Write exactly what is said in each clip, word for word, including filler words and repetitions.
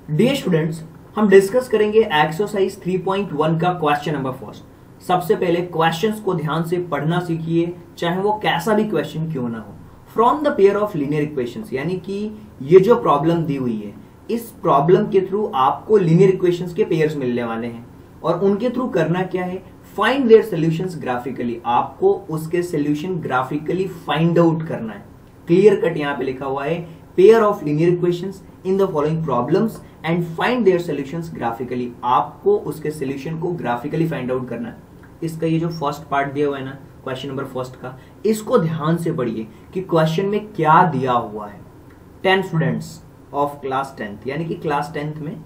Dear students, हम discuss करेंगे exercise three point one का क्वेश्चन नंबर फर्स्ट। सबसे पहले क्वेश्चंस को ध्यान से पढ़ना सीखिए, चाहे वो कैसा भी क्वेश्चन क्यों ना हो। From the pair of linear equations, यानी कि ये जो प्रॉब्लम दी हुई है, इस प्रॉब्लम के थ्रू आपको लीनियर इक्वेशंस के पेयर्स मिलने वाले हैं और उनके थ्रू करना क्या है, फाइंड देयर सॉल्यूशंस ग्राफिकली। आपको उसके सॉल्यूशन ग्राफिकली फाइंड आउट करना है। क्लियर कट यहाँ पे लिखा हुआ है, pair of linear equations in the following problems and find their solutions graphically. आपको उसके सॉल्यूशन को ग्राफिकली फाइंड आउट करना है। इसका ये जो फर्स्ट पार्ट दिया हुआ है ना, क्वेश्चन नंबर फर्स्ट का, इसको ध्यान से पढ़िए कि क्वेश्चन में क्या दिया हुआ है। Ten students of class tenth, यानी कि क्लास टेंथ में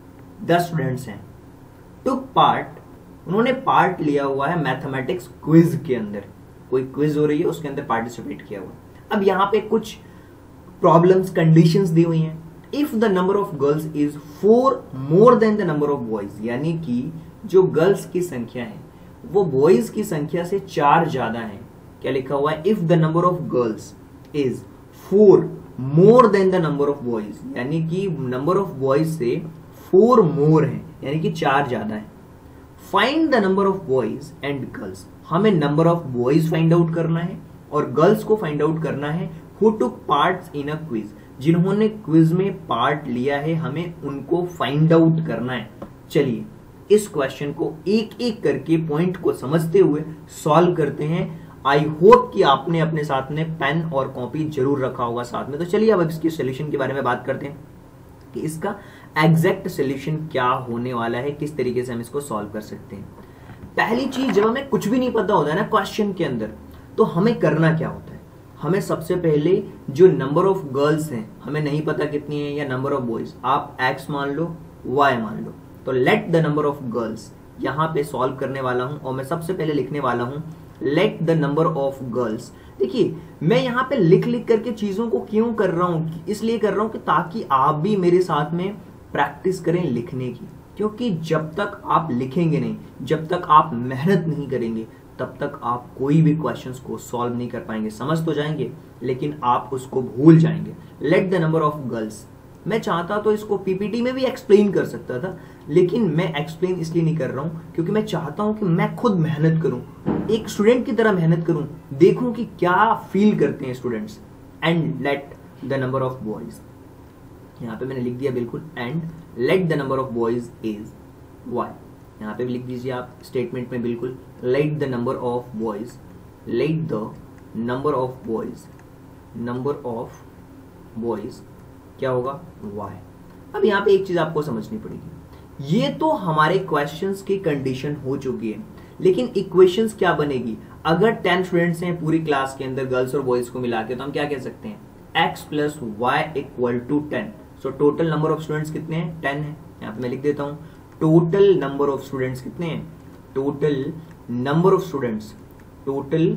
दस स्टूडेंट्स हैं, टुक पार्ट, उन्होंने पार्ट लिया हुआ है मैथमेटिक्स क्विज के अंदर। कोई क्विज हो रही है, उसके अंदर पार्टिसिपेट किया हुआ। अब यहाँ पे कुछ प्रॉब्लम्स, कंडीशंस दी हुई हैं। If the number of girls is four more than the number of boys, यानी कि जो गर्ल्स की संख्या है वो बॉयज की संख्या से चार ज्यादा है। क्या लिखा हुआ है, if the number of girls is four more than the number of boys, यानी कि नंबर ऑफ बॉयज से फोर मोर है, यानी कि चार ज्यादा है। Find the number of boys and girls, हमें number of boys find out करना है और गर्ल्स को फाइंड आउट करना है who took parts in a quiz, जिन्होंने क्विज में पार्ट लिया है, हमें उनको फाइंड आउट करना है। चलिए इस क्वेश्चन को एक एक करके पॉइंट को समझते हुए सॉल्व करते हैं। आई होप कि आपने अपने साथ में पेन और कॉपी जरूर रखा होगा साथ में। तो चलिए अब इसके सोल्यूशन के बारे में बात करते हैं कि इसका एग्जैक्ट सोल्यूशन क्या होने वाला है, किस तरीके से हम इसको सॉल्व कर सकते हैं। पहली चीज, जब हमें कुछ भी नहीं पता होता है ना क्वेश्चन के अंदर, तो हमें करना क्या होता है, हमें सबसे पहले जो नंबर ऑफ गर्ल्स हैं, हमें नहीं पता कितनी है, या नंबर ऑफ बॉयज, आप एक्स मान लो, वाई मान लो, तो let the number of girls यहां पे सॉल्व करने वाला हूं और मैं सबसे पहले लिखने वाला हूं let the number of girls. देखिए मैं यहां पे लिख लिख करके चीजों को क्यों कर रहा हूं, इसलिए कर रहा हूं कि ताकि आप भी मेरे साथ में प्रैक्टिस करें लिखने की, क्योंकि जब तक आप लिखेंगे नहीं, जब तक आप मेहनत नहीं करेंगे, तब तक आप कोई भी क्वेश्चंस को सॉल्व नहीं कर पाएंगे। समझ तो जाएंगे लेकिन आप उसको भूल जाएंगे। Let the number of girls, मैं चाहता तो इसको पीपीटी में भी एक्सप्लेन कर सकता था, लेकिन मैं एक्सप्लेन इसलिए नहीं कर रहा हूं क्योंकि मैं चाहता हूं कि मैं खुद मेहनत करूं, एक स्टूडेंट की तरह मेहनत करूं, देखूं कि क्या फील करते हैं students. And let the number of boys, यहां पे मैंने लिख दिया बिल्कुल, and let the number of boys is y, यहां पे भी लिख दीजिए आप स्टेटमेंट में बिल्कुल, let the number of boys, let the number of boys, number of boys क्या होगा, वाई। अब यहां पे एक चीज आपको समझनी पड़ेगी, ये तो हमारे क्वेश्चंस की कंडीशन हो चुकी है, लेकिन इक्वेशंस क्या बनेगी। अगर टेन स्टूडेंट्स हैं पूरी क्लास के अंदर, गर्ल्स और बॉयज को मिला के, तो हम क्या कह सकते हैं, x plus y equal to ten. So total number of students कितने हैं, टेन है। यहां पे मैं लिख देता हूं टोटल नंबर ऑफ स्टूडेंट्स कितने हैं, total number of students, total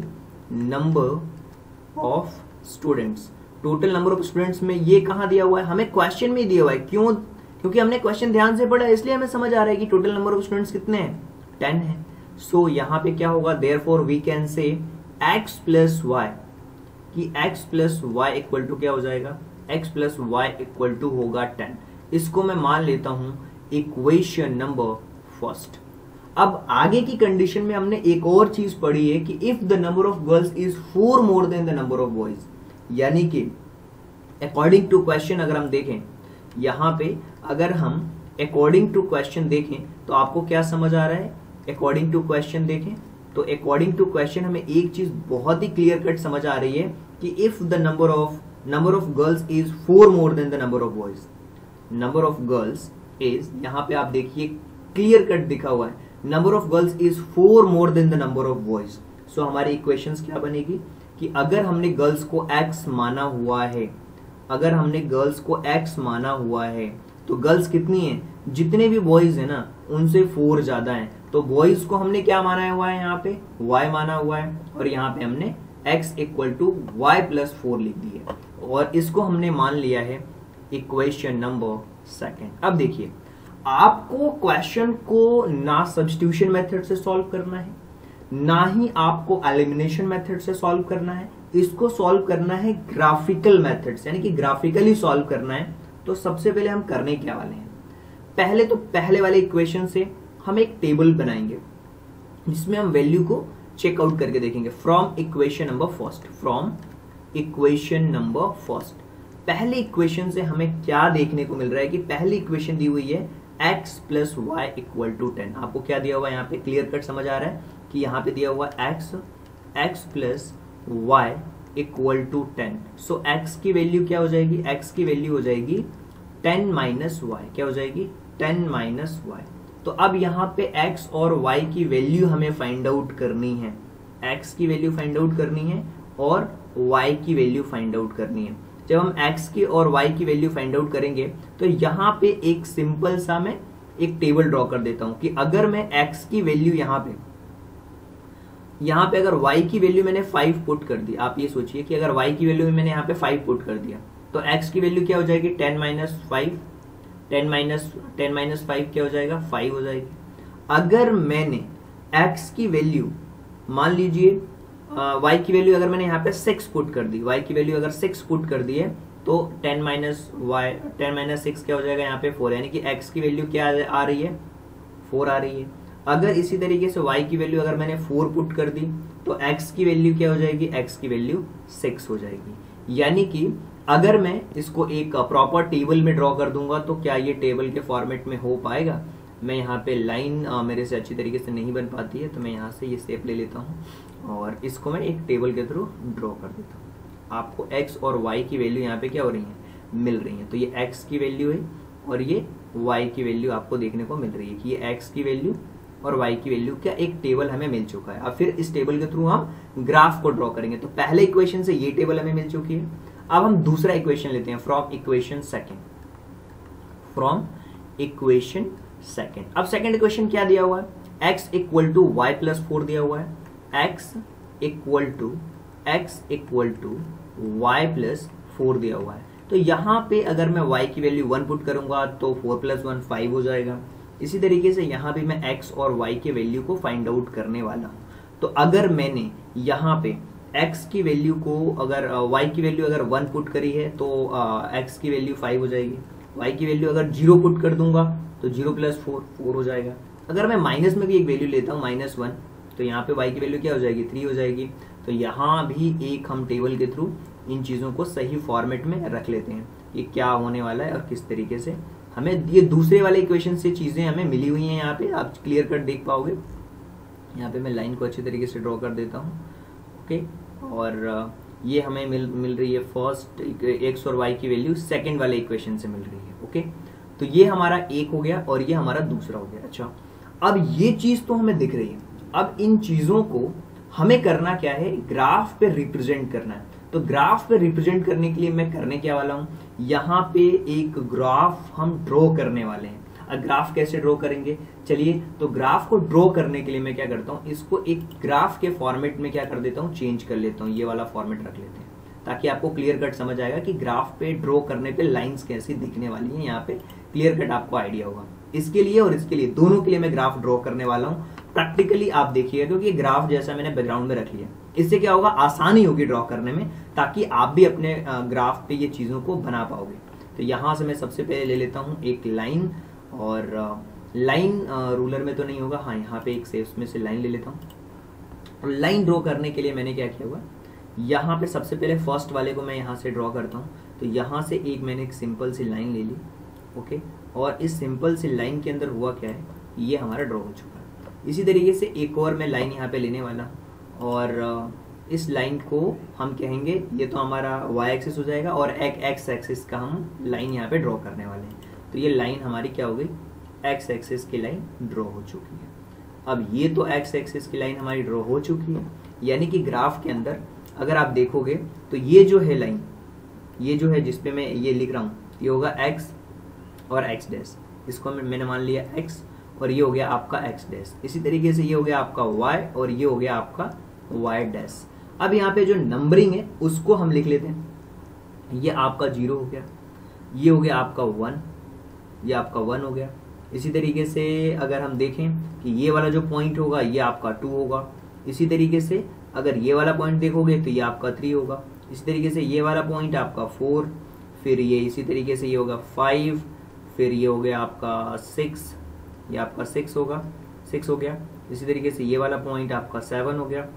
number of students, total number of students में ये कहां दिया हुआ है, हमें क्वेश्चन में दिया हुआ है। क्यों, क्योंकि हमने क्वेश्चन ध्यान से पढ़ा है, इसलिए हमें समझ आ रहा है कि टोटल नंबर ऑफ स्टूडेंट्स कितने हैं, टेन है। सो so, यहां पे क्या होगा, therefore we can say x plus y, कि x plus y equal to क्या हो जाएगा, x plus y equal to होगा टेन। इसको मैं मान लेता हूं इक्वेशन नंबर फर्स्ट। अब आगे की कंडीशन में हमने एक और चीज पढ़ी है कि if the number of girls is four more than the number of boys, यानी कि अकॉर्डिंग टू क्वेश्चन अगर हम देखें, यहां पे अगर हम अकॉर्डिंग टू क्वेश्चन देखें तो आपको क्या समझ आ रहा है, अकॉर्डिंग टू क्वेश्चन देखें तो अकॉर्डिंग टू क्वेश्चन हमें एक चीज बहुत ही क्लियर कट समझ आ रही है कि if the number of number of girls is four more than the number of boys, number of girls is, यहां पे आप देखिए क्लियर कट दिखा हुआ है, number of girls is four more than the number of boys. So हमारी equations क्या बनेगी कि अगर हमने गर्ल्स को एक्स माना हुआ है, अगर हमने गर्ल्स को एक्स माना हुआ है, तो गर्ल्स कितनी है, जितने भी बॉयज है ना उनसे फोर ज्यादा है, तो बॉयज को हमने क्या माना हुआ है, यहाँ पे वाई माना हुआ है, और यहाँ पे हमने x equal to y plus four लिख दी है, और इसको हमने मान लिया है इक्वेशन नंबर सेकेंड। अब देखिए आपको क्वेश्चन को ना सब्स्टिट्यूशन मेथड से सॉल्व करना है, ना ही आपको एलिमिनेशन मेथड से सॉल्व करना है, इसको सॉल्व करना है ग्राफिकल मेथड से, यानी कि ग्राफिकली सॉल्व करना है। तो सबसे पहले हम करने क्या वाले हैं, पहले तो पहले वाले इक्वेशन से हम एक टेबल बनाएंगे जिसमें हम वैल्यू को चेकआउट करके देखेंगे from equation number first. From equation number first, पहले इक्वेशन से हमें क्या देखने को मिल रहा है कि पहली इक्वेशन दी हुई है x plus y equal to ten. आपको क्या दिया हुआ है यहाँ पे, क्लियर कट समझ आ रहा है कि यहाँ पे दिया हुआ x x plus y equal to ten. So x की वैल्यू क्या हो जाएगी, x की वैल्यू हो जाएगी टेन माइनस वाई। क्या हो जाएगी, टेन माइनस वाई। तो अब यहाँ पे x और y की वैल्यू हमें फाइंड आउट करनी है, x की वैल्यू फाइंड आउट करनी है और y की वैल्यू फाइंड आउट करनी है। जब हम x की और y की वैल्यू फाइंड आउट करेंगे तो यहाँ पे एक सिंपल सा मैं एक टेबल ड्रॉ कर देता हूं कि अगर मैं x की वैल्यू यहाँ पे यहाँ पे अगर y की वैल्यू मैंने फाइव पुट कर दी, आप ये सोचिए कि अगर y की वैल्यू मैंने यहाँ पे फाइव पुट कर दिया तो x की वैल्यू क्या हो जाएगी, ten minus five. Ten minus ten minus five क्या हो जाएगा, फाइव हो जाएगी। अगर मैंने x की वैल्यू मान लीजिए y की वैल्यू अगर मैंने यहाँ पे सिक्स पुट कर दी, y की वैल्यू अगर सिक्स पुट कर दी है तो ten minus y ten minus six क्या हो जाएगा यहाँ पे फोर, यानी कि x की वैल्यू क्या आ रही है, फोर आ रही है। अगर इसी तरीके से y की वैल्यू अगर मैंने फोर पुट कर दी तो x की वैल्यू क्या हो जाएगी, x की वैल्यू सिक्स हो जाएगी। यानी कि अगर मैं इसको एक प्रॉपर टेबल में ड्रॉ कर दूंगा तो क्या ये टेबल के फॉर्मेट में हो पाएगा। मैं यहाँ पे लाइन मेरे से अच्छी तरीके से नहीं बन पाती है तो मैं यहाँ से ये शेप ले लेता हूँ और इसको मैं एक टेबल के थ्रू ड्रॉ कर देता हूँ। आपको x और y की वैल्यू यहाँ पे क्या हो रही है, मिल रही है। तो ये x की वैल्यू है और ये y की वैल्यू आपको देखने को मिल रही है कि ये x की वैल्यू और y की वैल्यू क्या एक टेबल हमें मिल चुका है। अब फिर इस टेबल के थ्रू हम ग्राफ को ड्रॉ करेंगे। तो पहले इक्वेशन से ये टेबल हमें मिल चुकी है। अब हम दूसरा इक्वेशन लेते हैं from equation second. From equation second, अब सेकेंड इक्वेशन क्या दिया हुआ है, x equal to y plus four दिया हुआ है, x equal to x equal to y plus four दिया हुआ है। तो यहाँ पे अगर मैं y की वैल्यू वन पुट करूंगा तो फोर प्लस वन फाइव हो जाएगा। इसी तरीके से यहाँ पे मैं x और y के वैल्यू को फाइंड आउट करने वाला हूँ। तो अगर मैंने यहाँ पे x की वैल्यू को अगर y की वैल्यू अगर वन पुट करी है तो x की वैल्यू फाइव हो जाएगी। y की वैल्यू अगर जीरो पुट कर दूंगा तो जीरो प्लस फोर फोर हो जाएगा। अगर मैं माइनस में भी एक वैल्यू लेता हूँ माइनस वन तो यहाँ पे y की वैल्यू क्या हो जाएगी, थ्री हो जाएगी। तो यहाँ भी एक हम टेबल के थ्रू इन चीज़ों को सही फॉर्मेट में रख लेते हैं कि क्या होने वाला है और किस तरीके से हमें ये दूसरे वाले इक्वेशन से चीज़ें हमें मिली हुई हैं। यहाँ पे आप क्लियर कट देख पाओगे। यहाँ पे मैं लाइन को अच्छी तरीके से ड्रॉ कर देता हूँ, ओके। और ये हमें मिल मिल रही है फर्स्ट एक्स और वाई की वैल्यू सेकंड वाले इक्वेशन से मिल रही है, ओके। तो ये हमारा एक हो गया और ये हमारा दूसरा हो गया। अच्छा, अब ये चीज तो हमें दिख रही है। अब इन चीजों को हमें करना क्या है, ग्राफ पे रिप्रेजेंट करना है। तो ग्राफ पे रिप्रेजेंट करने के लिए मैं करने क्या वाला हूं, यहाँ पे एक ग्राफ हम ड्रॉ करने वाले हैं। अब ग्राफ कैसे ड्रॉ करेंगे, चलिए। तो ग्राफ को ड्रॉ करने के लिए मैं क्या करता हूँ, इसको एक ग्राफ के फॉर्मेट में क्या कर देता हूँ, चेंज कर लेता हूँ। ये वाला फॉर्मेट रख लेते हैं ताकि आपको क्लियर कट समझ आएगा कि ग्राफ पे ड्रॉ करने पे लाइंस कैसी दिखने वाली हैं। यहाँ पे क्लियर कट आपको आइडिया होगा। इसके लिए और इसके लिए दोनों के लिए मैं ग्राफ ड्रॉ करने वाला हूँ। प्रैक्टिकली आप देखिएगा क्योंकि ग्राफ जैसा मैंने बैकग्राउंड में रख लिया। इससे क्या होगा, आसानी होगी ड्रॉ करने में, ताकि आप भी अपने ग्राफ पे ये चीजों को बना पाओगे। तो यहाँ से मैं सबसे पहले ले लेता हूँ एक लाइन, और लाइन रूलर में तो नहीं होगा, हाँ यहाँ पे एक सेव्स में से लाइन ले लेता हूँ। और लाइन ड्रॉ करने के लिए मैंने क्या किया हुआ, यहाँ पे सबसे पहले फर्स्ट वाले को मैं यहाँ से ड्रॉ करता हूँ। तो यहाँ से एक मैंने एक सिंपल सी लाइन ले ली, ओके। और इस सिंपल सी लाइन के अंदर हुआ क्या है, ये हमारा ड्रॉ हो चुका है। इसी तरीके से एक और मैं लाइन यहाँ पे लेने वाला, और इस लाइन को हम कहेंगे, ये तो हमारा वाई एक्सिस हो जाएगा, और एक एक्स एक्सिस का हम लाइन यहाँ पे ड्रॉ करने वाले हैं। तो ये लाइन हमारी क्या हो गई, एक्स एक्सिस की लाइन ड्रॉ हो चुकी है। अब ये तो एक्स एक्सिस की लाइन हमारी ड्रॉ हो चुकी है, यानी कि ग्राफ के अंदर अगर आप देखोगे तो ये जो है लाइन, ये जो है जिसपे मैं ये लिख रहा हूँ, ये होगा एक्स और एक्स डैश। इसको मैंने मान लिया एक्स, और ये हो गया आपका एक्स डैश। इसी तरीके से ये हो गया आपका वाई, और ये हो गया आपका वाई डैश। अब यहाँ पे जो नंबरिंग है उसको हम लिख लेते हैं। ये आपका जीरो हो गया, ये हो गया आपका वन, ये आपका वन हो गया। इसी तरीके से अगर हम देखें कि ये वाला जो पॉइंट होगा ये आपका टू होगा। इसी तरीके से अगर ये वाला पॉइंट देखोगे तो ये आपका थ्री होगा। इसी तरीके से ये वाला पॉइंट आपका फोर, फिर ये इसी तरीके से ये होगा फाइव, फिर ये हो गया आपका सिक्स, ये आपका सिक्स होगा, सिक्स हो गया। इसी तरीके से ये वाला पॉइंट आपका सेवन हो गया,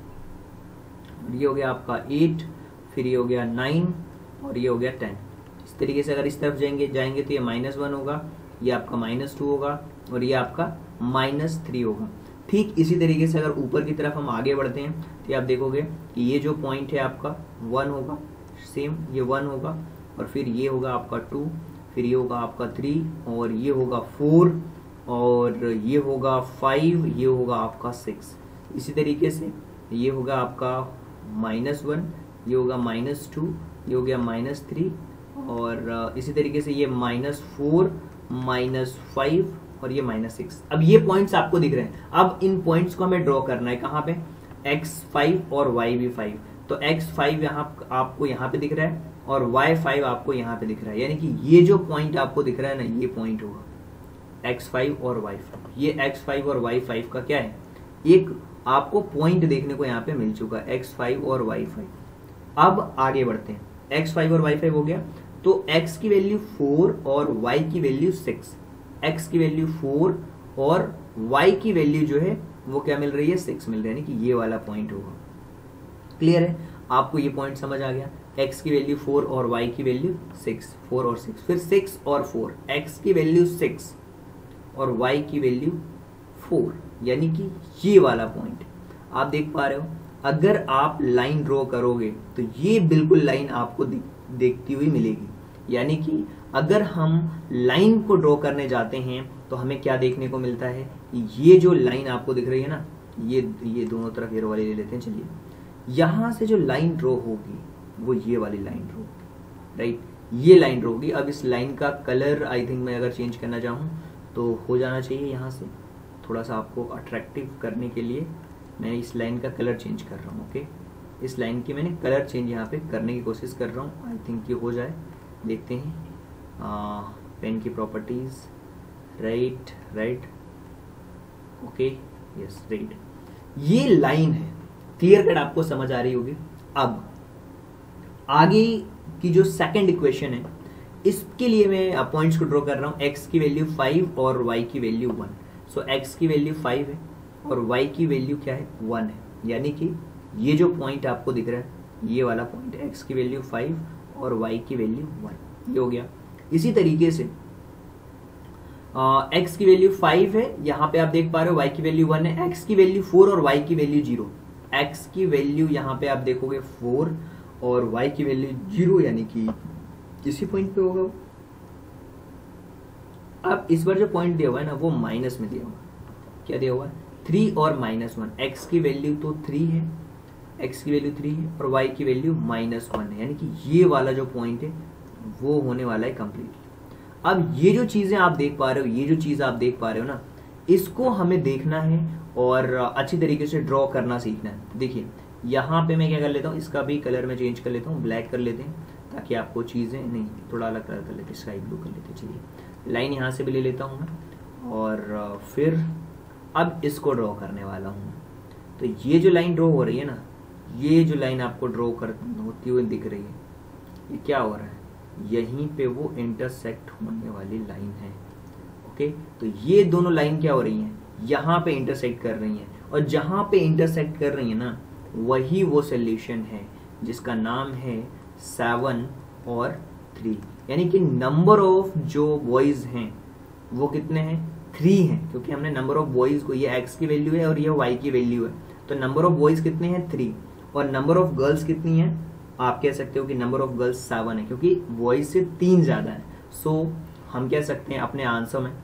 ये हो गया आपका एट, फिर ये हो गया नाइन और ये हो गया टेन। इस तरीके से अगर इस तरफ जाएंगे जाएंगे तो ये माइनस वन होगा, ये आपका माइनस टू होगा और ये आपका माइनस थ्री होगा। ठीक इसी तरीके से अगर ऊपर की तरफ हम आगे बढ़ते हैं तो आप देखोगे कि ये जो पॉइंट है आपका वन होगा, सेम ये वन होगा और फिर ये होगा आपका टू, फिर ये होगा आपका थ्री और ये होगा फोर और ये होगा फाइव, ये होगा आपका सिक्स। इसी तरीके से ये होगा आपका माइनस वन, ये होगा माइनस टू, ये हो गया माइनस थ्री और इसी तरीके से ये माइनस फोर, माइनस फाइव और ये माइनस सिक्स। अब ये पॉइंट्स आपको दिख रहे हैं। अब इन पॉइंट्स को हमें ड्रॉ करना है कहाँ पे, एक्स फाइव और वाई भी फाइव। तो एक्स फाइव यहाँ आपको यहाँ पे दिख रहा है और वाई फाइव आपको यहाँ पे दिख रहा है, यानी कि ये जो पॉइंट आपको दिख रहा है ना, ये पॉइंट होगा एक्स फाइव और वाई फाइव। ये एक्स फाइव और वाई फाइव का क्या है, एक आपको पॉइंट देखने को यहाँ पे मिल चुका है, एक्स फाइव और वाई फाइव। अब आगे बढ़ते हैं, एक्स फाइव और वाई फाइव हो गया तो x की वैल्यू फोर और y की वैल्यू सिक्स, x की वैल्यू फोर और y की वैल्यू जो है वो क्या मिल रही है, सिक्स मिल रही है, यानी कि ये वाला पॉइंट होगा। क्लियर है, आपको ये पॉइंट समझ आ गया। x की वैल्यू फोर और y की वैल्यू सिक्स, फोर और सिक्स, फिर सिक्स और फोर, x की वैल्यू सिक्स और y की वैल्यू फोर, यानी कि ये वाला पॉइंट आप देख पा रहे हो। अगर आप लाइन ड्रॉ करोगे तो ये बिल्कुल लाइन आपको देखती हुई मिलेगी, यानी कि अगर हम लाइन को ड्रॉ करने जाते हैं तो हमें क्या देखने को मिलता है, ये जो लाइन आपको दिख रही है ना, ये ये दोनों तरफ एरो वाली ले लेते हैं। चलिए, यहां से जो लाइन ड्रॉ होगी वो ये वाली लाइन ड्रॉ होगी, राइट, ये लाइन ड्रॉ होगी। अब इस लाइन का कलर आई थिंक मैं अगर चेंज करना चाहूँ तो हो जाना चाहिए, यहाँ से थोड़ा सा आपको अट्रैक्टिव करने के लिए मैं इस लाइन का कलर चेंज कर रहा हूँ। ओके, इस लाइन की मैंने कलर चेंज यहाँ पे करने की कोशिश कर रहा हूँ, आई थिंक ये हो जाए, देखते हैं। आ, पेन की properties, right right okay yes right, ये लाइन है। क्लियर कट आपको समझ आ रही होगी। अब आगे की जो सेकंड इक्वेशन है इसके लिए मैं पॉइंट्स को ड्रॉ कर रहा हूँ, एक्स की वैल्यू फाइव और वाई की वैल्यू वन। सो एक्स की वैल्यू फाइव है और वाई की वैल्यू क्या है, वन है, यानी कि ये जो पॉइंट आपको दिख रहा है ये वाला पॉइंट, एक्स की वैल्यू फाइव और वाई की वैल्यू वन, ये हो गया। इसी तरीके से एक्स की वैल्यू फाइव है, यहाँ पे आप देख पा रहे हो, वाई की वैल्यू वन है, एक्स की वैल्यू फोर और वाई की वैल्यू जीरो। एक्स की वैल्यू यहाँ पे आप देखोगे फोर और वाई की वैल्यू जीरो, यानी कि किसी पॉइंट पे होगा। अब इस बार जो पॉइंट दिया हुआ है ना वो माइनस में दिया हुआ है, क्या दिया हुआ है, थ्री और माइनस वन। एक्स की वैल्यू तो थ्री है, एक्स की वैल्यू थ्री है और वाई की वैल्यू माइनस वन है, यानी कि ये वाला जो पॉइंट है वो होने वाला है कंप्लीटली। अब ये जो चीजें आप देख पा रहे हो, ये जो चीज आप देख पा रहे हो ना, इसको हमें देखना है और अच्छी तरीके से ड्रॉ करना सीखना है। देखिए यहाँ पे मैं क्या कर लेता हूँ, इसका भी कलर में चेंज कर लेता हूँ, ब्लैक कर लेते हैं ताकि आपको चीजें, नहीं थोड़ा अलग कलर कर लेते हैं, स्काई ब्लू कर लेते हैं। चलिए, लाइन यहाँ से भी ले लेता हूँ मैं और फिर अब इसको ड्रॉ करने वाला हूँ। तो ये जो लाइन ड्रॉ हो रही है ना, ये जो लाइन आपको ड्रॉ कर होती हुई दिख रही है, ये क्या हो रहा है, यहीं पे वो इंटरसेक्ट होने वाली लाइन है। ओके, तो ये दोनों लाइन क्या हो रही हैं, यहाँ पे इंटरसेक्ट कर रही हैं और जहां पे इंटरसेक्ट कर रही है ना वही वो सोल्यूशन है जिसका नाम है सेवन और थ्री, यानी कि नंबर ऑफ जो बॉयज हैं वो कितने हैं, थ्री हैं, क्योंकि हमने नंबर ऑफ बॉयज को, ये एक्स की वैल्यू है और ये वाई की वैल्यू है, तो नंबर ऑफ बॉयज कितने हैं, थ्री, और नंबर ऑफ गर्ल्स कितनी है, आप कह सकते हो कि नंबर ऑफ गर्ल्स सेवन है, क्योंकि बॉयज से तीन ज्यादा है। सो so, हम कह सकते हैं अपने आंसर में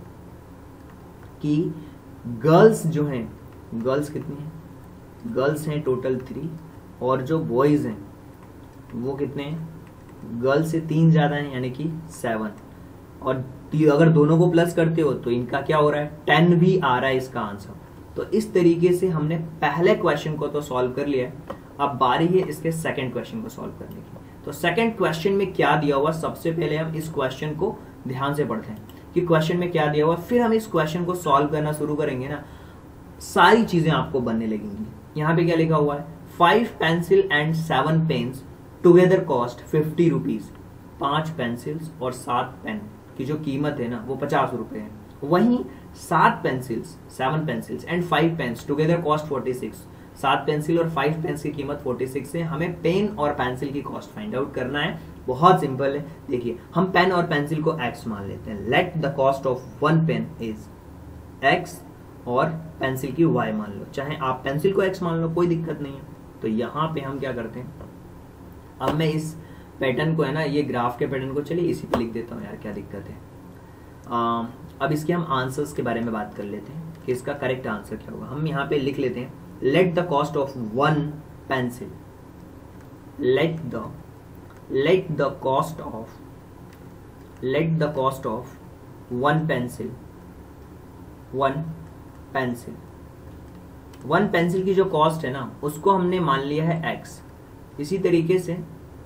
कि गर्ल्स जो हैं, गर्ल्स कितनी हैं, गर्ल्स हैं टोटल थ्री और जो बॉयज हैं वो कितने हैं, गर्ल्स से तीन ज्यादा हैं यानी कि सेवन, और अगर दोनों को प्लस करते हो तो इनका क्या हो रहा है, टेन भी आ रहा है इसका आंसर। तो इस तरीके से हमने पहले क्वेश्चन को तो सॉल्व कर लिया है, अब बारी है इसके सेकंड क्वेश्चन को सॉल्व करने की। तो सेकंड क्वेश्चन में क्या दिया हुआ, सबसे पहले हम इस क्वेश्चन को ध्यान से पढ़ते हैं कि क्वेश्चन में क्या दिया हुआ, फिर हम इस क्वेश्चन को सॉल्व करना शुरू करेंगे ना, सारी चीजें आपको बनने लगेंगी। यहाँ पे क्या लिखा हुआ है, five pencil and seven pens together cost fifty rupees, पांच पेंसिल्स और सात पेन की जो कीमत है ना वो पचास रुपए है, वहीं सात pencils seven pencils and five pens together cost forty six, सात पेंसिल और फाइव पेन्स की कीमत फोर्टी सिक्स है। हमें पेन और पेंसिल की कॉस्ट फाइंड आउट करना है। बहुत सिंपल है, देखिए हम पेन और पेंसिल को x मान लेते हैं। Let the cost of one pen is x और पेंसिल की y मान लो, चाहे आप पेंसिल को x मान लो, कोई दिक्कत नहीं है। तो यहाँ पे हम क्या करते हैं, अब मैं इस पैटर्न को है ना, ये ग्राफ के पैटर्न को चलिए इसी पे लिख देता हूँ यार, क्या दिक्कत है। आ, अब इसके हम आंसर्स के बारे में बात कर लेते हैं कि इसका करेक्ट आंसर क्या होगा। हम यहाँ पे लिख लेते हैं let the cost of one pencil, let the let the cost of let the cost of one pencil one pencil one pencil की जो कॉस्ट है ना उसको हमने मान लिया है x। इसी तरीके से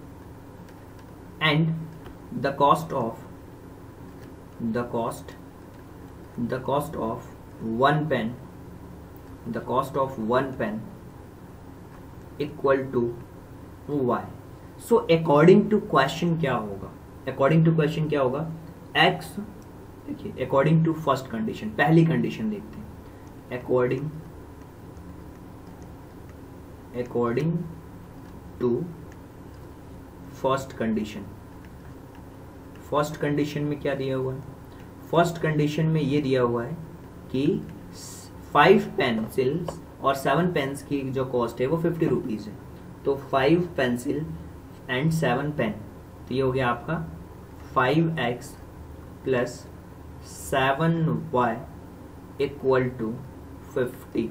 and the cost of the cost the cost of one pen the cost of one pen equal to y। So according to question क्या होगा, अकॉर्डिंग टू क्वेश्चन क्या होगा, x, देखिए अकॉर्डिंग टू फर्स्ट कंडीशन, पहली condition देखते हैं, according according to first condition. First condition में क्या दिया हुआ है, फर्स्ट कंडीशन में ये दिया हुआ है कि फाइव पेंसिल्स और सेवन पेन्स की जो कॉस्ट है वो फिफ्टी रुपीज है। तो five pencil and seven pen, तो ये हो गया आपका five x plus seven y equal to fifty.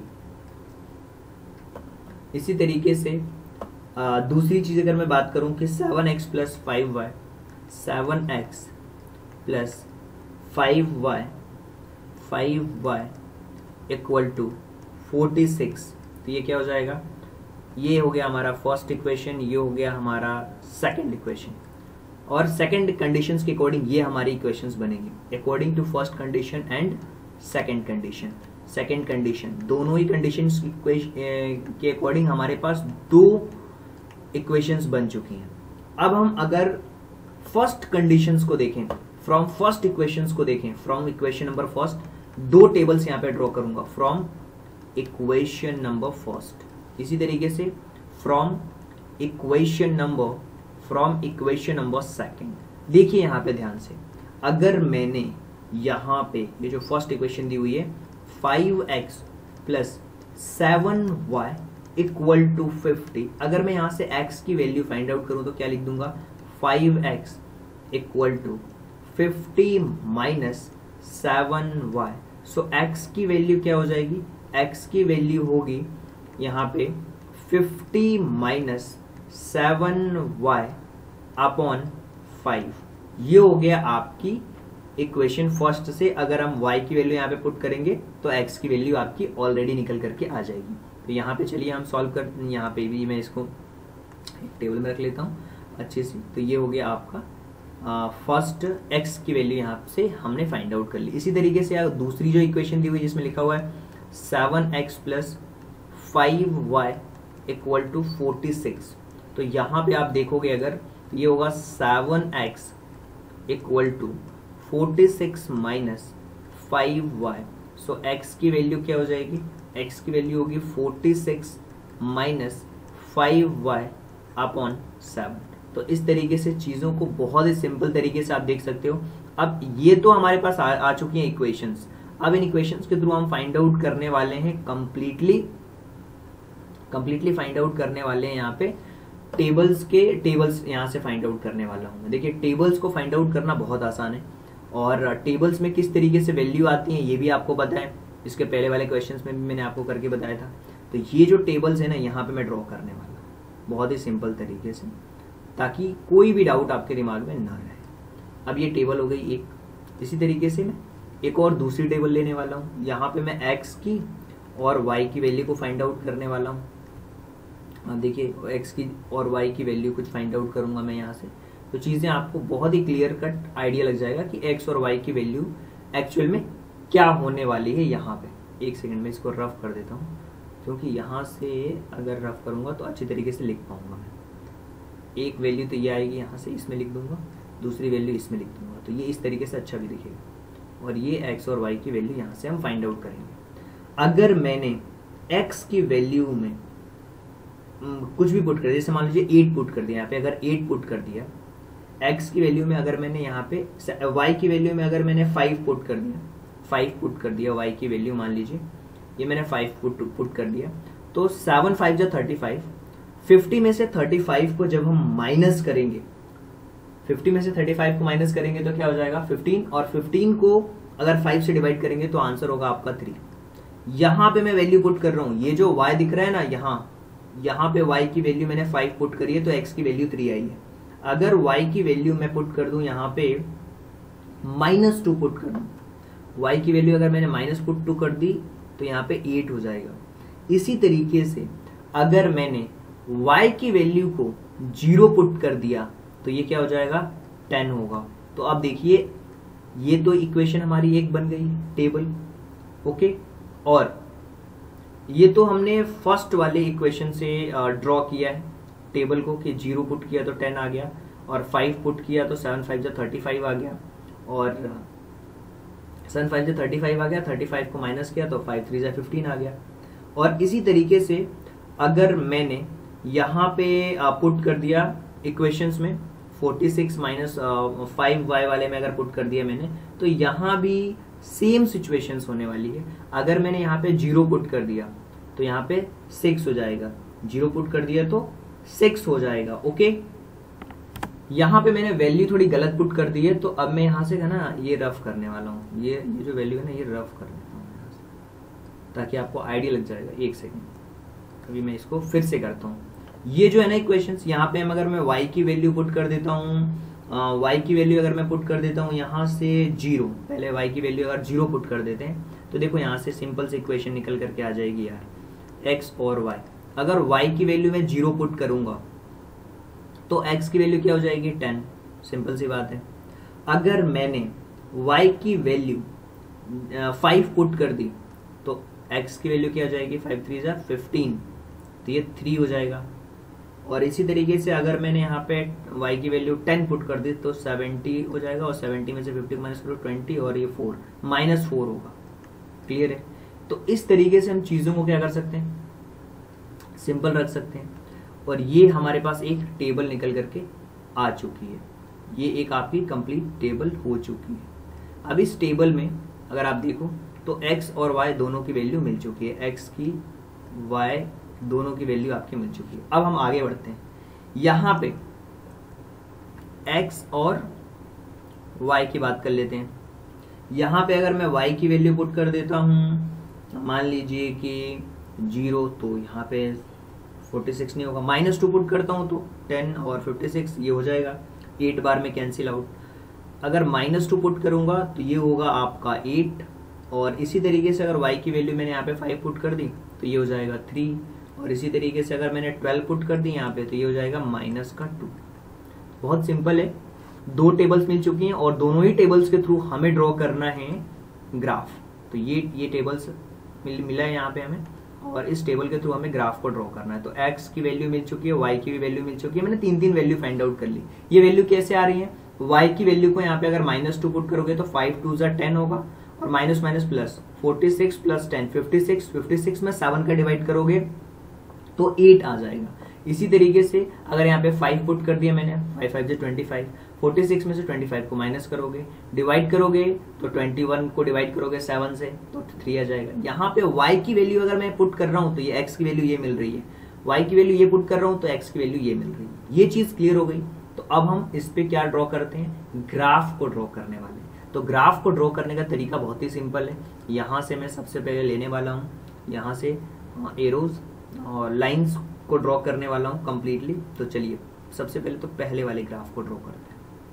इसी तरीके से आ, दूसरी चीज अगर मैं बात करूं कि seven x plus five y, seven x plus five y five y equal to forty six, तो ये क्या हो जाएगा, ये हो गया हमारा फर्स्ट इक्वेशन, ये हो गया हमारा सेकंड इक्वेशन। और सेकंड कंडीशंस के अकॉर्डिंग ये हमारी इक्वेशंस बनेगी according to first condition and second condition. Second condition, दोनों ही कंडीशंस के अकॉर्डिंग हमारे पास दो इक्वेशंस बन चुकी हैं। अब हम अगर फर्स्ट कंडीशंस को देखें, फ्रॉम फर्स्ट इक्वेशंस को देखें, फ्रॉम इक्वेशन नंबर फर्स्ट, दो टेबल्स यहां पे ड्रॉ करूंगा, फ्रॉम इक्वेशन नंबर फर्स्ट, इसी तरीके से from equation number from equation number second. देखिए यहां पे ध्यान से, अगर मैंने यहां पे ये जो फर्स्ट इक्वेशन दी हुई है five x plus seven y equal to fifty, अगर मैं यहां से x की वैल्यू फाइंड आउट करूं तो क्या लिख दूंगा, five x equal to fifty minus seven y. So x की वैल्यू क्या हो जाएगी, x की वैल्यू होगी यहाँ पे fifty minus seven y upon five. ये हो गया आपकी इक्वेशन फर्स्ट से। अगर हम y की वैल्यू यहाँ पे पुट करेंगे तो x की वैल्यू आपकी ऑलरेडी निकल करके आ जाएगी। तो यहाँ पे चलिए हम सॉल्व कर, यहाँ पे भी मैं इसको एक टेबल में रख लेता हूँ अच्छे से। तो ये हो गया आपका फर्स्ट uh, x की वैल्यू यहाँ से हमने फाइंड आउट कर ली। इसी तरीके से दूसरी जो इक्वेशन दी हुई जिसमें लिखा हुआ है seven x plus five y equal to forty six, तो यहाँ पे आप देखोगे अगर तो ये होगा seven x equal to forty six minus five y. So x की वैल्यू क्या हो जाएगी, x की वैल्यू होगी forty six minus five y upon seven. तो इस तरीके से चीज़ों को बहुत ही सिंपल तरीके से आप देख सकते हो। अब ये तो हमारे पास आ, आ चुकी हैं इक्वेशंस। अब इन इक्वेशंस के थ्रू हम फाइंड आउट करने वाले हैं कंप्लीटली कंप्लीटली फाइंड आउट करने वाले हैं यहाँ पे टेबल्स के टेबल्स यहाँ से फाइंड आउट करने वाला हूँ। देखिए टेबल्स को फाइंड आउट करना बहुत आसान है और टेबल्स में किस तरीके से वैल्यू आती है ये भी आपको पता है, इसके पहले वाले क्वेश्चंस में भी मैंने आपको करके बताया था। तो ये जो टेबल्स है ना यहाँ पे मैं ड्रॉ करने वाला हूँ बहुत ही सिंपल तरीके से, ताकि कोई भी डाउट आपके दिमाग में ना रहे। अब ये टेबल हो गई एक, इसी तरीके से मैं एक और दूसरी टेबल लेने वाला हूँ। यहाँ पे मैं x की और y की वैल्यू को फाइंड आउट करने वाला हूँ। देखिए x की और y की वैल्यू कुछ फाइंड आउट करूंगा मैं यहाँ से, तो चीज़ें आपको बहुत ही क्लियर कट आइडिया लग जाएगा कि x और y की वैल्यू एक्चुअल में क्या होने वाली है। यहाँ पे एक सेकंड में इसको रफ कर देता हूँ, क्योंकि यहाँ से अगर रफ करूँगा तो अच्छी तरीके से लिख पाऊंगा मैं। एक वैल्यू तो ये आएगी यहाँ से, इसमें लिख दूंगा दूसरी वैल्यू इसमें लिख दूंगा, तो ये इस तरीके से अच्छा भी दिखेगा। और ये एक्स और वाई की वैल्यू यहाँ से हम फाइंड आउट करेंगे। अगर मैंने एक्स की वैल्यू में कुछ भी पुट कर दिया, जैसे मान लीजिए एट पुट कर दिया, यहाँ पे अगर एट पुट कर दिया, एक्स की वैल्यू में अगर मैंने यहाँ पे वाई की वैल्यू में अगर मैंने फाइव पुट कर दिया, फाइव पुट कर दिया वाई की वैल्यू, मान लीजिए ये मैंने फाइव पुट पुट कर दिया, तो सेवन फाइव जो थर्टी फाइव, फिफ्टी में से थर्टी फाइव को जब हम माइनस करेंगे, फिफ्टी में से थर्टी फाइव को माइनस करेंगे तो क्या हो जाएगा फिफ्टीन, और फिफ्टीन को अगर फाइव से डिवाइड करेंगे तो आंसर होगा आपका थ्री। यहां पे मैं वैल्यू पुट कर रहा हूं, ये जो y दिख रहा है ना, यहां यहां पे y की वैल्यू मैंने फाइव पुट करी है तो x की वैल्यू थ्री आई है। अगर y की वैल्यू मैं पुट कर दूं यहाँ पे माइनस टू पुट कर दूं, y की वैल्यू अगर मैंने माइनस पुट टू कर दी तो यहाँ पे एट हो जाएगा। इसी तरीके से अगर मैंने y की वैल्यू को जीरो पुट कर दिया तो ये क्या हो जाएगा टेन होगा। तो अब देखिए ये तो इक्वेशन हमारी एक बन गई टेबल, ओके। और ये तो हमने फर्स्ट वाले इक्वेशन से ड्रॉ किया है टेबल को कि जीरो पुट किया तो टेन आ गया, और फाइव पुट किया तो सेवन फाइव जो थर्टी फाइव आ गया, और सेवन फाइव जो थर्टी फाइव आ गया, थर्टी फाइव को माइनस किया तो फाइव थ्री जो फिफ्टीन आ गया। और इसी तरीके से अगर मैंने यहाँ पे पुट कर दिया इक्वेशंस में forty six minus five y वाले में अगर पुट कर दिया मैंने, तो यहाँ भी सेम सिचुएशंस होने वाली है। अगर मैंने यहाँ पे जीरो पुट कर दिया तो यहाँ पे सिक्स हो जाएगा, जीरो पुट कर दिया तो सिक्स हो जाएगा, ओके। यहाँ पे मैंने वैल्यू थोड़ी गलत पुट कर दी है, तो अब मैं यहाँ से है ना ये रफ करने वाला हूँ, ये ये जो वैल्यू है ना ये रफ कर लेता हूँ यहाँ से, ताकि आपको आइडिया लग जाएगा। एक सेकेंड, अभी मैं इसको फिर से करता हूँ। ये जो है ना इक्वेशंस, यहाँ पे अगर मैं y की वैल्यू पुट कर देता हूँ, y की वैल्यू अगर मैं पुट कर देता हूँ यहाँ से जीरो, पहले y की वैल्यू अगर जीरो पुट कर देते हैं तो देखो यहाँ से सिंपल सी इक्वेशन निकल करके आ जाएगी यार, x और y। अगर y की वैल्यू में जीरो पुट करूंगा तो x की वैल्यू क्या हो जाएगी टेन, सिंपल सी बात है। अगर मैंने y की वैल्यू फाइव पुट कर दी तो x की वैल्यू क्या हो जाएगी, फाइव थ्री जा फिफ्टीन, तो ये थ्री हो जाएगा। और इसी तरीके से अगर मैंने यहाँ पे y की वैल्यू टेन पुट कर दी तो सेवेंटी हो जाएगा, और सेवेंटी में से फिफ्टी माइनस करो ट्वेंटी, और ये फोर माइनस फोर होगा। क्लियर है? तो इस तरीके से हम चीजों को क्या कर सकते हैं, सिंपल रख सकते हैं। और ये हमारे पास एक टेबल निकल करके आ चुकी है, ये एक आपकी कंप्लीट टेबल हो चुकी है। अब इस टेबल में अगर आप देखो तो x और y दोनों की वैल्यू मिल चुकी है, x की y दोनों की वैल्यू आपकी मिल चुकी है। अब हम आगे बढ़ते हैं, यहां पे x और y की बात कर लेते हैं। यहां पे अगर मैं y की वैल्यू पुट कर देता हूं, मान लीजिए कि जीरो, तो यहाँ पे फोर्टी सिक्स नहीं होगा, माइनस टू पुट करता हूं तो टेन और फिफ्टी सिक्स ये हो जाएगा, एट बार में कैंसिल आउट। अगर माइनस टू पुट करूंगा तो ये होगा आपका एट, और इसी तरीके से अगर y की वैल्यू मैंने यहाँ पे फाइव पुट कर दी तो ये हो जाएगा थ्री, और इसी तरीके से अगर मैंने ट्वेल्व पुट कर दी यहाँ पे तो ये हो जाएगा माइनस का टू। बहुत सिंपल है, दो टेबल्स मिल चुकी हैं और दोनों ही टेबल्स के थ्रू हमें ड्रॉ करना है ग्राफ। तो ये ये टेबल्स मिल, मिला है यहाँ पे हमें, और इस टेबल के थ्रू हमें ग्राफ को ड्रॉ करना है। तो x की वैल्यू मिल चुकी है, y की भी वैल्यू मिल चुकी है, मैंने तीन तीन वैल्यू फाइंड आउट कर ली। ये वैल्यू कैसे आ रही है, y की वैल्यू को यहाँ पे अगर माइनस टू पुट करोगे तो फाइव टू जा टेन होगा, और minus minus plus forty six plus ten fifty six, fifty six में सेवन का डिवाइड करोगे तो एट आ जाएगा। इसी तरीके से अगर यहाँ पे फाइव पुट कर दिया मैंने, फाइव फाइव जो ट्वेंटी फाइव, फोर्टी सिक्स में से ट्वेंटी फाइव को माइनस करोगे, डिवाइड करोगे तो ट्वेंटी वन को डिवाइड करोगे सेवन से तो थ्री आ जाएगा। यहाँ पे y की वैल्यू अगर मैं पुट कर रहा हूँ तो ये x की वैल्यू ये मिल रही है, y की वैल्यू ये पुट कर रहा हूँ तो x की वैल्यू ये मिल रही है। ये चीज क्लियर हो गई। तो अब हम इस पे क्या ड्रॉ करते हैं, ग्राफ को ड्रॉ करने वाले। तो ग्राफ को ड्रॉ करने का तरीका बहुत ही सिंपल है। यहाँ से मैं सबसे पहले लेने वाला हूँ, यहाँ से एरोज और लाइंस को ड्रॉ करने वाला हूँ कंप्लीटली। तो चलिए सबसे पहले तो पहले वाले ग्राफ को ड्रॉ करते हैं।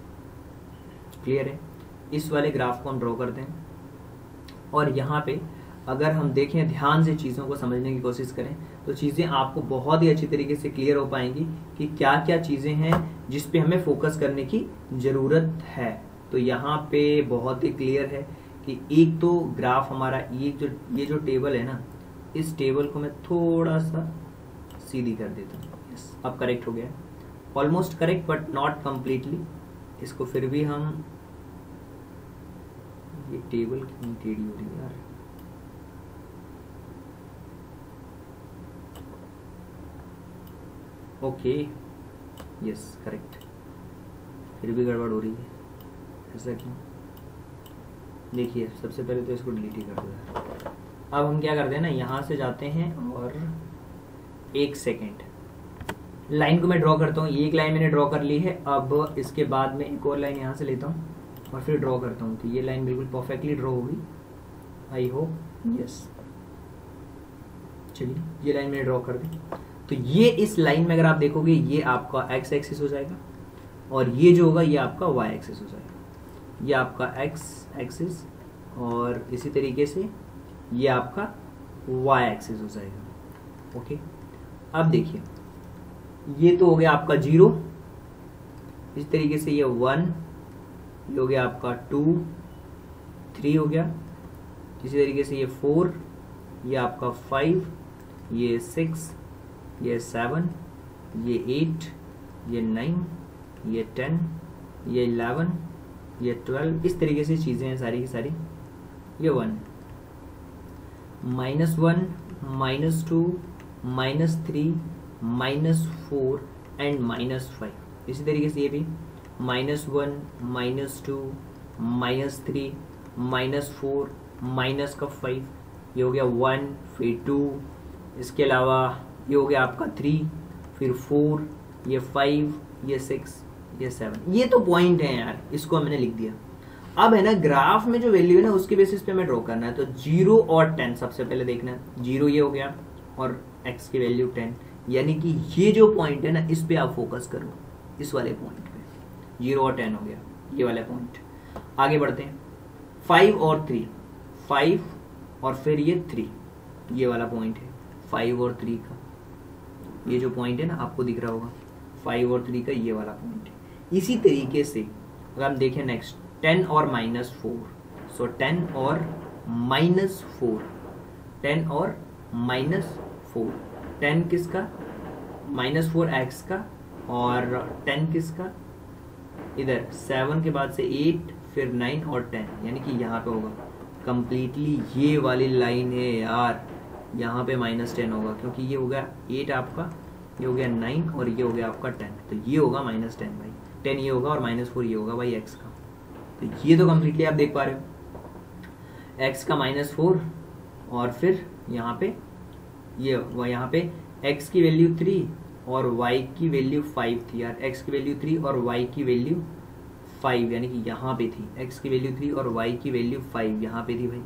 क्लियर है? इस वाले ग्राफ को हम ड्रॉ करते हैं, और यहाँ पे अगर हम देखें, ध्यान से चीज़ों को समझने की कोशिश करें तो चीज़ें आपको बहुत ही अच्छी तरीके से क्लियर हो पाएंगी कि क्या क्या चीज़ें हैं जिस पे हमें फोकस करने की ज़रूरत है। तो यहाँ पे बहुत ही क्लियर है कि एक तो ग्राफ हमारा, ये जो ये जो टेबल है ना, इस टेबल को मैं थोड़ा सा सीधी कर देता हूँ। यस, अब करेक्ट हो गया, almost correct but not completely. इसको फिर भी हम, ये टेबल कितनी टेढ़ी हो रही है यार, ओके यस करेक्ट, फिर भी गड़बड़ हो रही है, ऐसा क्यों? देखिए सबसे पहले तो इसको डिलीट ही कर दो। अब हम क्या करते हैं ना, यहाँ से जाते हैं और एक सेकेंड लाइन को मैं ड्रॉ करता हूँ। ये एक लाइन मैंने ड्रॉ कर ली है। अब इसके बाद में एक और लाइन यहाँ से लेता हूँ और फिर ड्रॉ करता हूँ, तो ये लाइन बिल्कुल परफेक्टली ड्रॉ होगी, आई होप यस। चलिए ये लाइन मैंने ड्रॉ कर दी। तो ये इस लाइन में अगर आप देखोगे ये आपका एक्स एक्सिस हो जाएगा और ये जो होगा ये आपका वाई एक्सिस हो जाएगा। ये आपका एक्स एक्सिस और इसी तरीके से ये आपका वाई एक्सिस हो जाएगा। ओके, अब देखिए ये तो हो गया आपका जीरो, इस तरीके से ये वन, ये हो गया आपका टू, थ्री हो गया, इसी तरीके से ये फोर, ये आपका फाइव, ये सिक्स, ये सेवन, ये एट, ये नाइन, ये टेन, ये इलेवन, ये ट्वेल्व, इस तरीके से चीज़ें हैं सारी की सारी। ये one, minus one, minus two, minus three, minus four and minus five. इसी तरीके से ये भी minus one, minus two, minus three, minus four, minus का फाइव, ये हो गया वन, फिर टू, इसके अलावा ये हो गया आपका थ्री, फिर फोर, ये फाइव, ये सिक्स, ये सेवन। ये तो पॉइंट है यार, इसको मैंने लिख दिया। अब है ना ग्राफ में जो वैल्यू है ना उसके बेसिस पे मैं ड्रॉ करना है। तो जीरो और टेन सबसे पहले देखना है। जीरो ये हो गया और एक्स की वैल्यू टेन, यानी कि ये जो पॉइंट है ना इस पे आप फोकस करो, इस वाले पॉइंट पे। जीरो और टेन हो गया ये वाला पॉइंट। आगे बढ़ते हैं, फाइव और थ्री, फाइव और फिर ये थ्री, ये वाला पॉइंट है फाइव और थ्री का। ये जो पॉइंट है ना आपको दिख रहा होगा फाइव और थ्री का, ये वाला पॉइंट है। इसी तरीके से अगर हम देखें नेक्स्ट, टेन और माइनस फोर, सो टेन और माइनस फोर, टेन और माइनस फोर, टेन किसका, माइनस फोर एक्स का, और टेन किसका, इधर सेवन के बाद से एट, फिर नाइन और टेन, यानी कि यहाँ पे होगा कंप्लीटली ये वाली लाइन है यार, यहाँ पे माइनस टेन होगा क्योंकि ये हो गया एट आपका, ये हो गया नाइन और ये हो गया आपका टेन, तो ये होगा माइनस टेन भाई, टेन ये होगा और माइनस फोर ये होगा भाई एक्स का। तो ये तो कंप्लीटली आप देख पा रहे हो, एक्स का माइनस फोर और फिर यहाँ पे ये यहाँ पे x की वैल्यू थ्री और y की वैल्यू फाइव थी यार, x की वैल्यू थ्री और y की वैल्यू फाइव, यानी कि यहाँ पे थी x की वैल्यू थ्री और y की वैल्यू फाइव, यहाँ पे थी भाई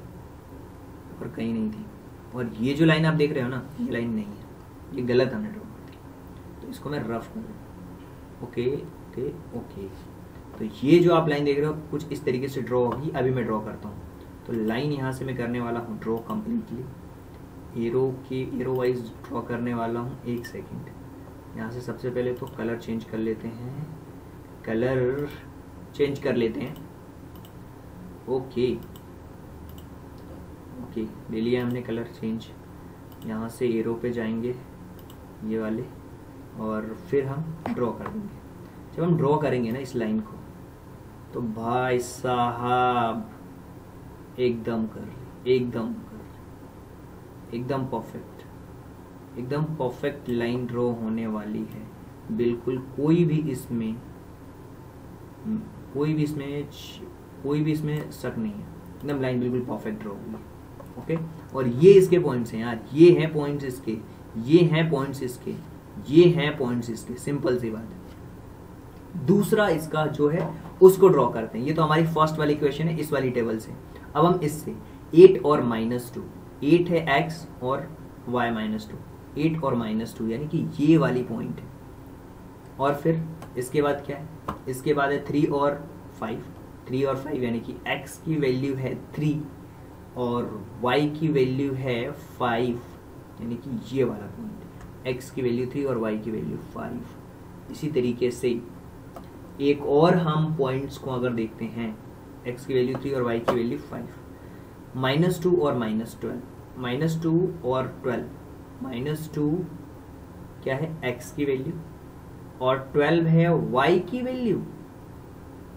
और कहीं नहीं थी। और ये जो लाइन आप देख रहे हो ना ये लाइन नहीं है, ये गलत हमने ड्रॉ कर दी, तो इसको मैं रफ कर दूँ। ओके ओके ओके, तो ये जो आप लाइन देख रहे हो कुछ इस तरीके से ड्रॉ होगी। अभी मैं ड्रॉ करता हूँ, तो लाइन यहाँ से मैं करने वाला हूँ ड्रॉ कम्प्लीटली, एरो के एरो वाइज ड्रॉ करने वाला हूँ। एक सेकेंड, यहाँ से सबसे पहले तो कलर चेंज कर लेते हैं, कलर चेंज कर लेते हैं। ओके ओके ले लिया हमने कलर चेंज। यहाँ से एरो पे जाएंगे ये वाले और फिर हम ड्रॉ कर देंगे। जब हम ड्रॉ करेंगे ना इस लाइन को तो भाई साहब एकदम कर एकदम कर एकदम परफेक्ट, एकदम परफेक्ट लाइन ड्रॉ होने वाली है। बिल्कुल कोई भी इसमें कोई भी इसमें कोई भी इसमें शक नहीं है, एकदम लाइन बिल्कुल परफेक्ट ड्रॉ होगी। ओके, और ये इसके पॉइंट्स हैं यार, ये हैं पॉइंट्स इसके, ये हैं पॉइंट्स इसके, ये हैं पॉइंट्स इसके, सिंपल सी बात है। दूसरा इसका जो है उसको ड्रॉ करते हैं। ये तो हमारी फर्स्ट वाली क्वेश्चन है इस वाली टेबल से। अब हम इससे एट और माइनस टू, एट है एक्स और वाई माइनस टू, एट और माइनस टू यानी कि ये वाली पॉइंट है। और फिर इसके बाद क्या है, इसके बाद है थ्री और फाइव, थ्री और फाइव यानी कि एक्स की वैल्यू है थ्री और y की वैल्यू है फाइव, यानी कि ये वाला पॉइंट, x की वैल्यू थ्री और y की वैल्यू फाइव। इसी तरीके से एक और हम पॉइंट्स को अगर देखते हैं, x की वैल्यू थ्री और y की वैल्यू फाइव, माइनस टू और माइनस ट्वेल्व, माइनस टू और ट्वेल्व, माइनस टू क्या है x की वैल्यू और ट्वेल्व है y की वैल्यू,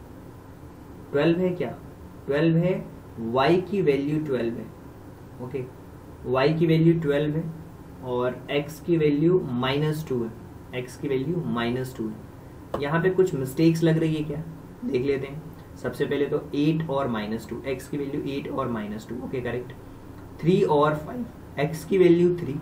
ट्वेल्व है क्या, ट्वेल्व है, y की वैल्यू ट्वेल्व है, ओके, y की वैल्यू ट्वेल्व है और x की वैल्यू माइनस टू है, x की वैल्यू माइनस टू है। यहाँ पे कुछ मिस्टेक्स लग रही है क्या, देख लेते हैं। सबसे पहले तो एट और माइनस टू, एक्स की वैल्यू एट और minus two, okay correct. Three और फाइव, एक्स की वैल्यू थ्री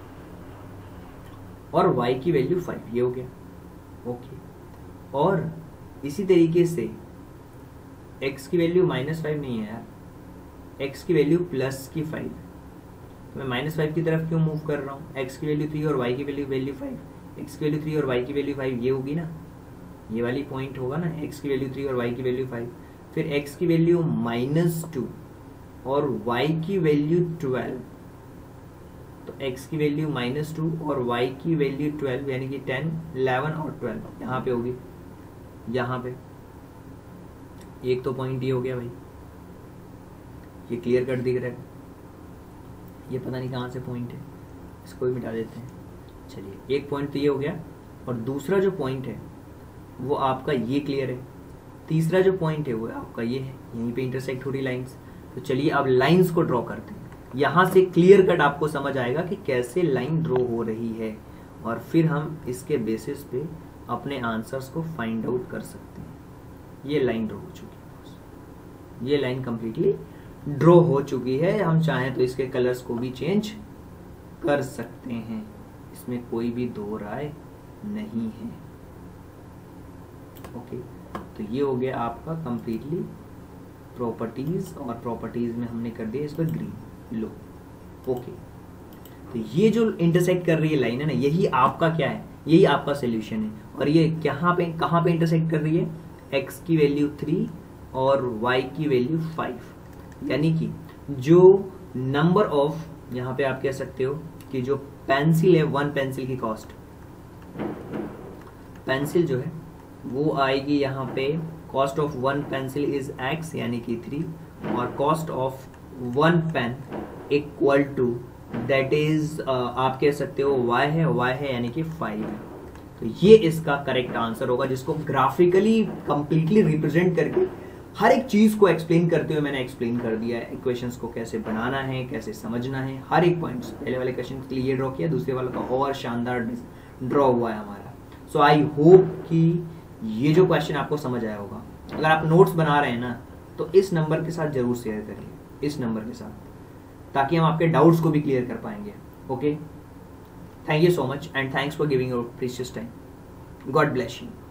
और वाई की वैल्यू फाइव, ये हो गया, ओके। और इसी तरीके से एक्स की वैल्यू माइनस फाइव नहीं है यार, एक्स की वैल्यू प्लस की फाइव, तो मैं माइनस फाइव की तरफ क्यों मूव कर रहा हूँ। एक्स की वैल्यू थ्री और वाई की वैल्यू वैल्यू फाइव, एक्स की वैल्यू थ्री और वाई की वैल्यू फाइव, ये होगी ना, ये वाली पॉइंट होगा ना, एक्स की वैल्यू थ्री और वाई की वैल्यू फाइव। फिर एक्स की वैल्यू माइनस टू और वाई की वैल्यू ट्वेल्व, तो एक्स की वैल्यू माइनस टू और वाई की वैल्यू ट्वेल्व, यानी कि टेन, इलेवन और ट्वेल्व यहाँ पे होगी, यहाँ पे एक तो पॉइंट ये हो गया भाई, ये क्लियर कट दिख रहा है, ये पता नहीं कहाँ से पॉइंट है, इसको भी मिटा देते हैं। चलिए एक पॉइंट तो ये हो गया, और दूसरा जो पॉइंट है वो आपका ये क्लियर है, तीसरा जो पॉइंट है वो आपका ये है, यहीं पे इंटरसेक्ट हो रही लाइंस। तो चलिए अब लाइंस को ड्रॉ करते हैं, यहाँ से क्लियर कट आपको समझ आएगा कि कैसे लाइन ड्रॉ हो रही है, और फिर हम इसके बेसिस पे अपने आंसर्स को फाइंड आउट कर सकते हैं। ये लाइन ड्रॉ हो चुकी है, ये लाइन कंप्लीटली ड्रॉ हो चुकी है। हम चाहें तो इसके कलर्स को भी चेंज कर सकते हैं, इसमें कोई भी दो राय नहीं है, ओके। तो ये हो गया आपका कंप्लीटली प्रॉपर्टीज, और प्रॉपर्टीज में हमने कर दिया इस पर ग्रीन, लो, ओके। तो ये जो इंटरसेक्ट कर रही है लाइन है ना, यही आपका क्या है, यही आपका सोल्यूशन है। और ये कहाँ पे कहाँ पे इंटरसेक्ट कर रही है, x की वैल्यू थ्री और y की वैल्यू फाइव, यानी कि जो नंबर ऑफ, यहाँ पे आप कह सकते हो कि जो पेंसिल है, वन पेंसिल की कॉस्ट, पेंसिल जो है वो आएगी यहाँ पे, cost of one pencil is x यानी कि थ्री, और cost of one pen equal to that is आप कह सकते हो y है, y है यानी कि फाइव है। तो ये इसका करेक्ट आंसर होगा, जिसको ग्राफिकली कंप्लीटली रिप्रेजेंट करके हर एक चीज को एक्सप्लेन करते हुए मैंने एक्सप्लेन कर दिया है, इक्वेशंस को कैसे बनाना है, कैसे समझना है, हर एक पॉइंट्स। पहले वाले क्वेश्चन के लिए ये ड्रॉ किया, दूसरे वाले का और शानदार ड्रॉ हुआ है हमारा। सो आई होप कि ये जो क्वेश्चन आपको समझ आया होगा। अगर आप नोट्स बना रहे हैं ना, तो इस नंबर के साथ जरूर शेयर करिए, इस नंबर के साथ, ताकि हम आपके डाउट्स को भी क्लियर कर पाएंगे, okay. Thank you so much and thanks for giving your precious time. God bless you.